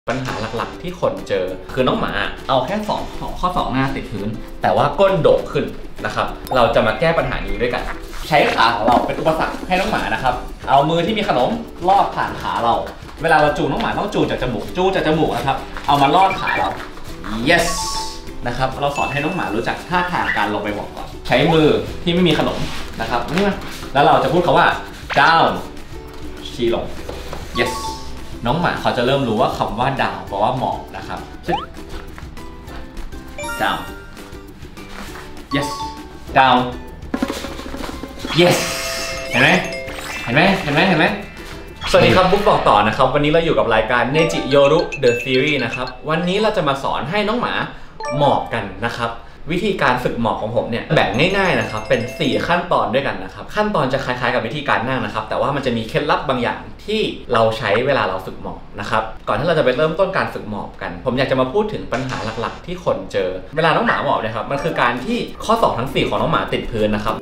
ปัญหาหลักๆที่คนเจอคือน้องหมาเอาแค่ข้อ2หน้าติดพื้นแต่ว่าก้นโด่งขึ้นนะครับเราจะมาแก้ปัญหานี้ด้วยกันใช้ขาของเราเป็นอุปสรรคให้น้องหมานะครับเอามือที่มีขนมลอดผ่านขาเราเวลาเราจูงน้องหมาต้องจูงจากจมูกนะครับเอามาลอดขาเรา yes นะครับเราสอนให้น้องหมารู้จักท่าทางการลงไปหมอบก่อนใช้มือที่ไม่มีขนมนะครับนี่มาแล้วเราจะพูดคำว่า down ชี้ลง yesน้องหมาเขาจะเริ่มรู้ว่าคำว่าดาวแปลว่าหมอบนะครับ down yes down yes เห็นไหมสวัสดีครับบุ๊กบอกต่อนะครับวันนี้เราอยู่กับรายการเนจิโยรุ The Series นะครับวันนี้เราจะมาสอนให้น้องหมาหมอบกันนะครับวิธีการฝึกหมอบของผมเนี่ยแบ่งง่ายๆนะครับเป็น4ขั้นตอนด้วยกันนะครับขั้นตอนจะคล้ายๆกับวิธีการนั่งนะครับแต่ว่ามันจะมีเคล็ดลับบางอย่างที่เราใช้เวลาเราฝึกหมอบนะครับก่อนที่เราจะไปเริ่มต้นการฝึกหมอบกันผมอยากจะมาพูดถึงปัญหาหลักๆที่คนเจอเวลาน้องหมาหมอบเนี่ยครับมันคือการที่ข้อ2ทั้ง4ของน้องหมาติดพื้นนะครับ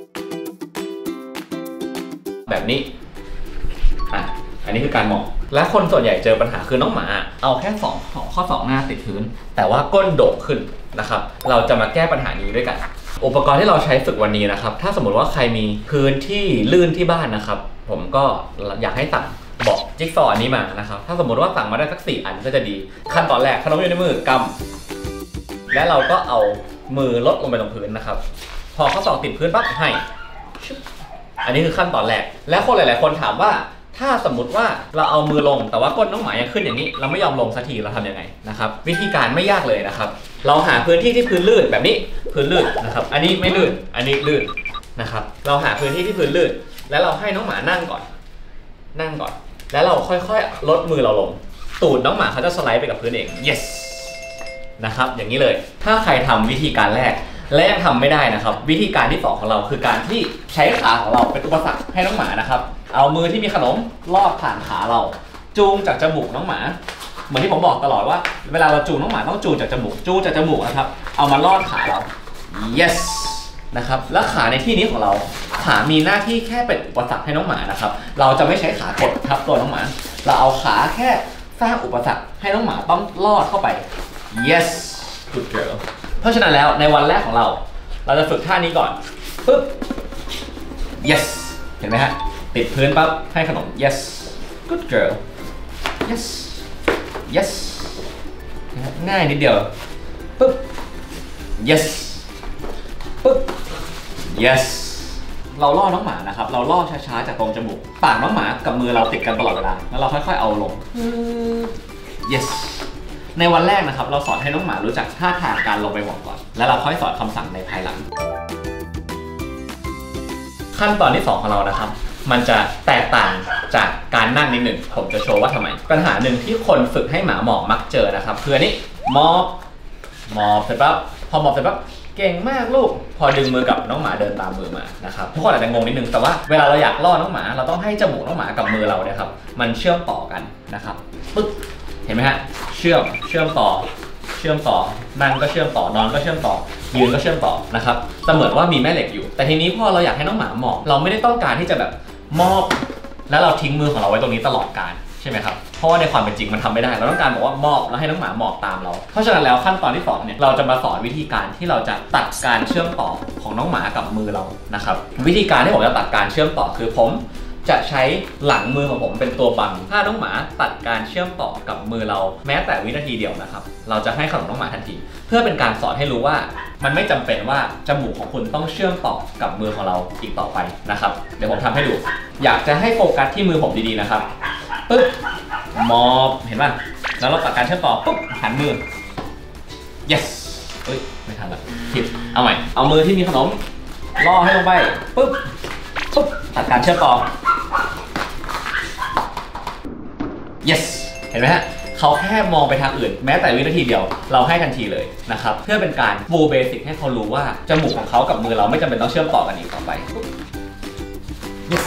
แบบนี้อันนี้คือการหมอบและคนส่วนใหญ่เจอปัญหาคือน้องหมาเอาแค่ข้อ2หน้าติดพื้นแต่ว่าก้นโด่งขึ้นนะครับเราจะมาแก้ปัญหานี้ด้วยกันอุปกรณ์ที่เราใช้ฝึกวันนี้นะครับถ้าสมมติว่าใครมีพื้นที่ลื่นที่บ้านนะครับผมก็อยากให้สั่งเบาะจิ๊กซอว์อันนี้มานะครับถ้าสมมติว่าสั่งมาได้สัก4อันก็จะดีขั้นตอนแรกขนมอยู่ในมือกำและเราก็เอามือลดลงไปตรงพื้นนะครับพอข้อ2ติดพื้นปั๊บให้อันนี้คือขั้นตอนแรกและคนหลายๆคนถามว่าถ้าสมมุติว่าเราเอามือลงแต่ว่าก้นน้องหมายังขึ้นอย่างนี้เราไม่ยอมลงสักทีเราทำยังไงนะครับวิธีการไม่ยากเลยนะครับเราหาพื้นที่ที่พื้นลื่นแบบนี้พื้นลื่นนะครับอันนี้ไม่ลื่นอันนี้ลื่นนะครับเราหาพื้นที่ที่พื้นลื่นแล้วเราให้น้องหมานั่งก่อนแล้วเราค่อยๆลดมือเราลงตูดน้องหมาเขาจะสไลด์ไปกับพื้นเอง yes นะครับอย่างนี้เลยถ้าใครทำวิธีการแรกและยังทำไม่ได้นะครับวิธีการที่2ของเราคือการที่ใช้ขาของเราเป็นอุปสรรคให้น้องหมานะครับเอามือที่มีขนมลอดผ่านขาเราจูงจากจมูกน้องหมาเหมือนที่ผมบอกตลอดว่าเวลาเราจูงน้องหมาต้องจูงจากจมูกนะครับเอามาลอดขาเรา yes นะครับและขาในที่นี้ของเราขามีหน้าที่แค่เป็นอุปสรรคให้น้องหมานะครับเราจะไม่ใช้ขากดทับตัวน้องหมาเราเอาขาแค่สร้างอุปสรรคให้น้องหมาต้องลอดเข้าไป yes good girlเพราะฉะนั้นแล้วในวันแรกของเราจะฝึกท่านี้ก่อนปึ๊บ yes เห็นไหมฮะติดพื้นปั๊บให้ขนม yes good girl yes ง่ายนิดเดียวปึ๊บ yes ปึ๊บ yes เราล่อน้องหมานะครับเราล่อช้าๆจากตรงจมูกปากน้องหมากับมือเราติดกันตลอดเวลาแล้วเราค่อยๆเอาลง yesในวันแรกนะครับเราสอนให้น้องหมารู้จักท่าทางการลงไปหมอบก่อนแล้วเราค่อยสอนคำสั่งในภายหลังขั้นตอนที่2ของเรานะครับมันจะแตกต่างจากการนั่งนิดหนึ่งผมจะโชว์ว่าทำไมปัญหาหนึ่งที่คนฝึกให้หมาหมอบมักเจอนะครับคืออันนี้หมอบเสร็จปั๊บพอหมอบเสร็จปั๊บเก่งมากลูกพอดึงมือกับน้องหมาเดินตามมือมานะครับทุกคนอาจจะงงนิดนึงแต่ว่าเวลาเราอยากล่อน้องหมาเราต้องให้จมูกน้องหมากับมือเราเนี่ยครับมันเชื่อมต่อกันนะครับปึ๊บเห็นไหมฮะเชื่อมต่อนั่งก็เชื่อมต่อนอนก็เชื่อมต่อยืนก็เชื่อมต่อนะครับเสมือนว่ามีแม่เหล็กอยู่แต่ทีนี้พอเราอยากให้น้องหมาหมอบเราไม่ได้ต้องการที่จะแบบมอบแล้วเราทิ้งมือของเราไว้ตรงนี้ตลอดกาลใช่ไหมครับเพราะว่าในความเป็นจริงมันทำไม่ได้เราต้องการบอกว่ามอบแล้วให้น้องหมาหมอบตามเราเพราะฉะนั้นแล้วขั้นตอนที่2เนี่ยเราจะมาสอนวิธีการที่เราจะตัดการเชื่อมต่อของน้องหมากับมือเรานะครับวิธีการที่ผมจะตัดการเชื่อมต่อคือผมจะใช้หลังมือของผมเป็นตัวบังถ้าน้องหมาตัดการเชื่อมต่อกับมือเราแม้แต่วินาทีเดียวนะครับเราจะให้ขนมน้องหมาทันทีเพื่อเป็นการสอนให้รู้ว่ามันไม่จำเป็นว่าจมูกของคุณต้องเชื่อมต่อกับมือของเราอีกต่อไปนะครับเดี๋ยวผมทำให้ดูอยากจะให้โฟกัสที่มือผมดีๆนะครับปึ๊บมอบเห็นป่ะแล้วเราตัดการเชื่อมต่อปุ๊บหันมือ yes เฮ้ยไม่ทันละผิดเอาใหม่เอามือที่มีขนมล่อให้ลงไปปึ๊บตัดการเชื่อมต่อ yes เห็นไหมฮะเขาแค่มองไปทางอื่นแม้แต่วินาทีเดียวเราให้ทันทีเลยนะครับเพื่อเป็นการฟูลเบสิกให้เขารู้ว่าจมูกของเขากับมือเราไม่จำเป็นต้องเชื่อมต่อกันอีกต่อไป yes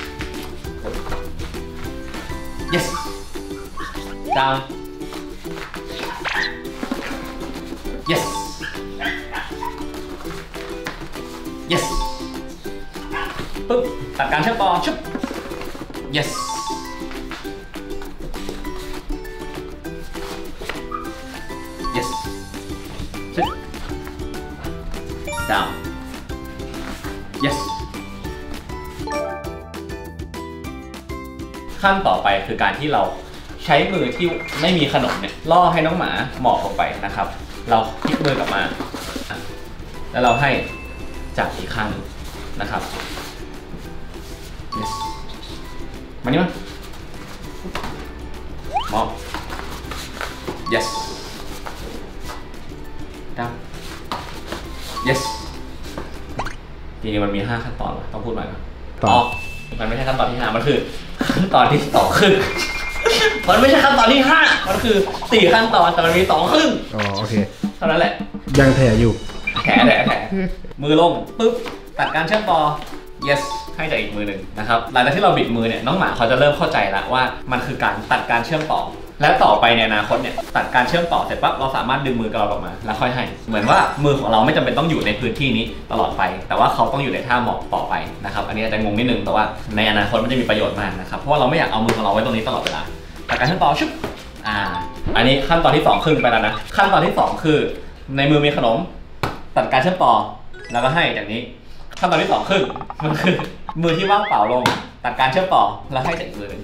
yes down yes yes ปึ๊บตัดการเชื่อมต่อชุบ yes down yes ขั้นต่อไปคือการที่เราใช้มือที่ไม่มีขนมเนี่ยล่อให้น้องหมาหมอบลงไปนะครับเราพลิกมือกลับมาแล้วเราให้จับอีกข้างนะครับ yes มานี่มั้งมอบ yes down yes จริงๆมันมี5ขั้นตอนต้องพูดใหม่ไหมอ๋อมันไม่ใช่ขั้นตอนที่5มันคือขั้นตอนที่2 ครึ่งมันไม่ใช่ขั้นตอนที่5มันคือ4ขั้นตอนแต่มันมี2 ครึ่งอ๋อโอเคเท่านั้นแหละยังแถอยู่แถมือลงปึ๊บตัดการเชื่อมต่อ yes ให้จากอีกมือหนึ่งนะครับหลังจากที่เราบิดมือเนี่ยน้องหมาเขาจะเริ่มเข้าใจแล้วว่ามันคือการตัดการเชื่อมต่อและต่อไปในอนาคตเนี่ยตัดการเชื่อมต่อเสร็จปั๊บเราสามารถดึงมือเราออกมาแล้วค่อยให้เหมือนว่ามือของเราไม่จำเป็นต้องอยู่ในพื้นที่นี้ตลอดไปแต่ว่าเขาต้องอยู่ในท่าหมอบต่อไปนะครับอันนี้อาจจะงงนิดนึงแต่ว่าในอนาคตมันจะมีประโยชน์มากนะครับเพราะว่าเราไม่อยากเอามือของเราไว้ตรงนี้ตลอดเวลาตัดการเชื่อมต่อชุบอันนี้ขั้นตอนที่2 ครึ่งไปแล้วนะขั้นตอนที่2คือในมือมีขนมตัดการเชื่อมต่อแล้วก็ให้จากนี้ขั้นตอนที่2 ครึ่งมันคือมือที่ว่างเปล่าลงตัดการเชื่อมต่อแล้วให้จากอีกมือนึง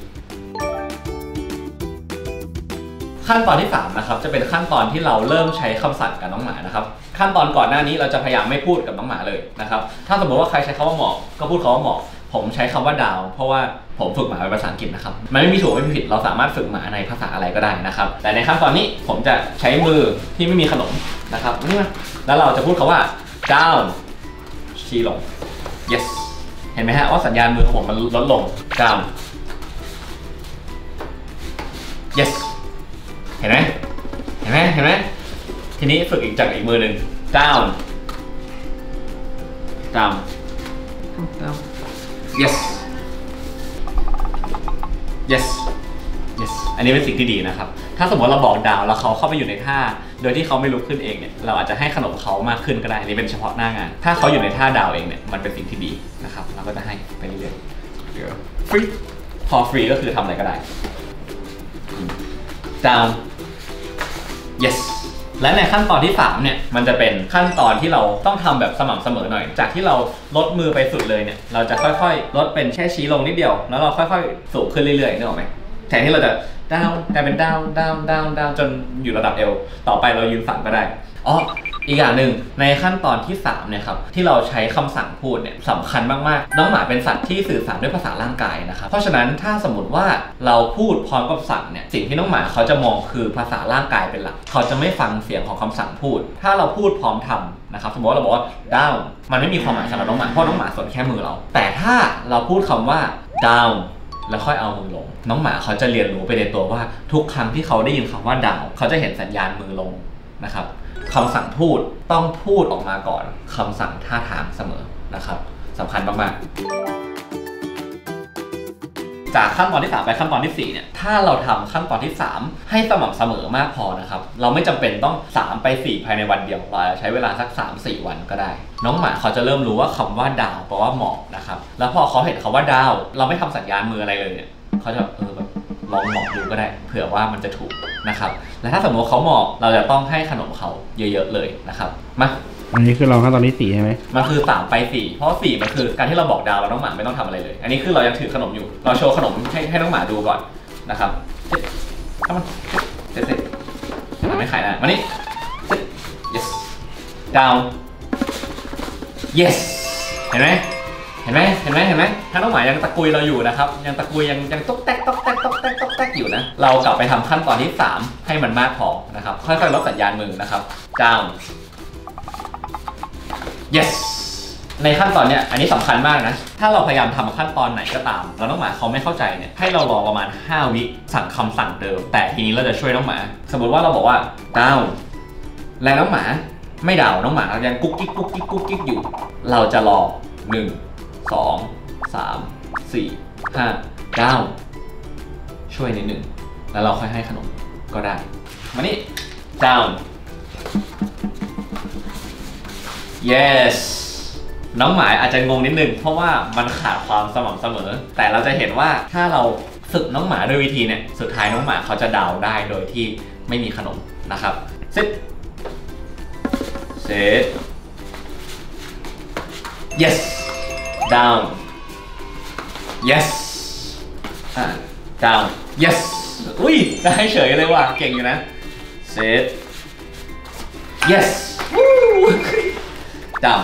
ขั้นตอนที่3นะครับจะเป็นขั้นตอนที่เราเริ่มใช้คำสั่งกับน้องหมานะครับขั้นตอนก่อนหน้านี้เราจะพยายามไม่พูดกับน้องหมาเลยนะครับถ้าสมมติว่าใครใช้คำว่าหมอบก็พูดคำว่าหมอบผมใช้คำว่าดาวเพราะว่าผมฝึกหมาเป็นภาษาอังกฤษนะครับมันไม่มีถูกไม่มีผิดเราสามารถฝึกหมาในภาษาอะไรก็ได้นะครับแต่ในขั้นตอนนี้ผมจะใช้มือที่ไม่มีขนมนะครับนี่มาแล้วเราจะพูดคำว่า down ชี้ลง yes เห็นไหมฮะว่าสัญญาณมือของผมมันลดลง down yes เห็นไหมทีนี้ฝึกอีกจากอีกมือหนึ่ง down yesอันนี้เป็นสิ่งที่ดีนะครับถ้าสมมติเราบอกดาวแล้วเขาเข้าไปอยู่ในท่าโดยที่เขาไม่ลุกขึ้นเองเนี่ยเราอาจจะให้ขนมเขามากขึ้นก็ได้นี่เป็นเฉพาะหน้างานถ้าเขาอยู่ในท่าดาวเองเนี่ยมันเป็นสิ่งที่ดีนะครับเราก็จะให้ไปเรื่อยๆฟรีพอฟรีก็คือทำอะไรก็ได้ down yes และในขั้นตอนที่3เนี่ยมันจะเป็นขั้นตอนที่เราต้องทำแบบสม่ำเสมอหน่อยจากที่เราลดมือไปสุดเลยเนี่ยเราจะค่อยๆลดเป็นแค่ชี้ลงนิดเดียวแล้วเราค่อยๆสูงขึ้นเรื่อยๆนึกออกไหมแทนที่เราจะ down กลายเป็น down จนอยู่ระดับเอวต่อไปเรายืนสั่งก็ได้อีกอย่างหนึ่งในขั้นตอนที่3เนี่ยครับที่เราใช้คำสั่งพูดเนี่ยสำคัญมากๆน้องหมาเป็นสัตว์ที่สื่อสารด้วยภาษาร่างกายนะครับเพราะฉะนั้นถ้าสมมติว่าเราพูดพร้อมกับสั่งเนี่ยสิ่งที่น้องหมาเขาจะมองคือภาษาร่างกายเป็นหลักเขาจะไม่ฟังเสียงของคำสั่งพูดถ้าเราพูดพร้อมทำนะครับสมมติว่าเราบอกว่า down มันไม่มีความหมายสำหรับน้องหมาเพราะน้องหมาสนแค่มือเราแต่ถ้าเราพูดคำว่า down แล้วค่อยเอามือลงน้องหมาเขาจะเรียนรู้ไปในตัวว่าทุกครั้งที่เขาได้ยินคำว่า down เขาจะเห็นสัญญาณมือลงนะครับคำสั่งพูดต้องพูดออกมาก่อนคำสั่งท่าทางเสมอนะครับสำคัญมากๆจากขั้นตอนที่3ไปขั้นตอนที่4เนี่ยถ้าเราทำขั้นตอนที่3ให้สม่ำเสมอมากพอนะครับเราไม่จำเป็นต้อง3ไป4ภายในวันเดียวเราใช้เวลาสัก 3-4 วันก็ได้น้องหมาเขาจะเริ่มรู้ว่าคำว่าดาวแปลว่าหมอบนะครับแล้วพอเขาเห็นคำว่าดาวเราไม่ทำสัญญาณมืออะไรเลยเนี่ยเขาจะแบบลองหมอบดูก็ได้เผื่อว่ามันจะถูกนะครับและถ้าสมมติเขาหมอบเราจะต้องให้ขนมเขาเยอะๆเลยนะครับมาอันนี้คือเราขั้นตอนที่4ใช่ไหมมันคือ3ไป4เพราะ4มันคือการที่เราบอกดาวแล้วน้องหมาไม่ต้องทำอะไรเลยอันนี้คือเรายังถือขนมอยู่เราโชว์ขนมให้น้องหมาดูก่อนนะครับเข้ามาเสร็จไม่ขายได้มานี่ yes down yes เห็นไหมถ้าน้องหมายังตะกุยเราอยู่นะครับยังตะกุยยังต๊อกแต๊กอยู่นะเรากลับไปทำขั้นตอนที่3ให้มันมากพอนะครับค่อยๆลดสัญญาณมือนะครับ down yes ในขั้นตอนเนี้ยอันนี้สำคัญมากนะถ้าเราพยายามทำขั้นตอนไหนก็ตามแล้วน้องหมาเขาไม่เข้าใจเนี่ยให้เรารอประมาณ5 วิสั่งคำสั่งเดิมแต่ทีนี้เราจะช่วยน้องหมาสมมติว่าเราบอกว่า down และน้องหมาไม่ดาวน้องหมายังกุ๊กกิ๊กอยู่เราจะรอ1 2 3 4 5 down ช่วยนิดนึงแล้วเราค่อยให้ขนมก็ได้มานี่ down yes น้องหมาอาจจะงงนิดนึงเพราะว่ามันขาดความสม่ำเสมอแต่เราจะเห็นว่าถ้าเราฝึกน้องหมาด้วยวิธีเนี่ยสุดท้ายน้องหมาเขาจะดาวได้โดยที่ไม่มีขนมนะครับsit yes down yes down yes อุ้ยได้เฉยเลยว่ะเก่งอยู่นะ set yes down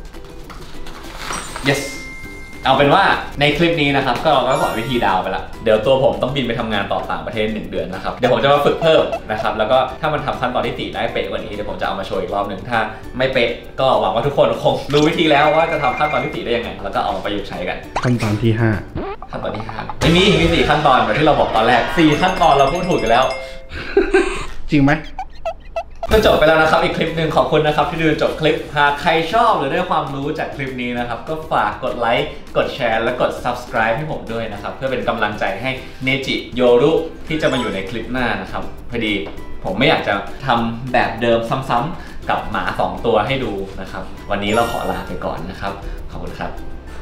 yes เอาเป็นว่าในคลิปนี้นะครับก็เราก็สอนวิธีดาวไปละเดี๋ยวตัวผมต้องบินไปทำงานต่อต่างประเทศ1 เดือนนะครับเดี๋ยวผมจะมาฝึกเพิ่มนะครับแล้วก็ถ้ามันทำขั้นตอนที่4ได้เป๊ะกว่านี้เดี๋ยวผมจะเอามาโชว์อีกรอบหนึ่งถ้าไม่เป๊ะก็หวังว่าทุกคนคงรู้วิธีแล้วว่าจะทำขั้นตอนที่4ได้ยังไงแล้วก็เอามาประยุกต์ใช้กันขั้นตอนที่ขั้นตอนที่5ไม่มี4ขั้นตอนแบบที่เราบอกตอนแรก4ขั้นตอนเราพูดถูกกันแล้ว 5 จริงไหมก็จบไปแล้วนะครับอีกคลิปหนึ่งขอบคุณนะครับที่ดูจบคลิปหากใครชอบหรือได้ความรู้จากคลิปนี้นะครับก็ฝากกดไลค์กดแชร์และกด subscribe ให้ผมด้วยนะครับเพื่อเป็นกำลังใจให้เนจิโยรุที่จะมาอยู่ในคลิปหน้านะครับพอดีผมไม่อยากจะทำแบบเดิมซ้ำๆกับหมา2 ตัวให้ดูนะครับวันนี้เราขอลาไปก่อนนะครับขอบคุณครับ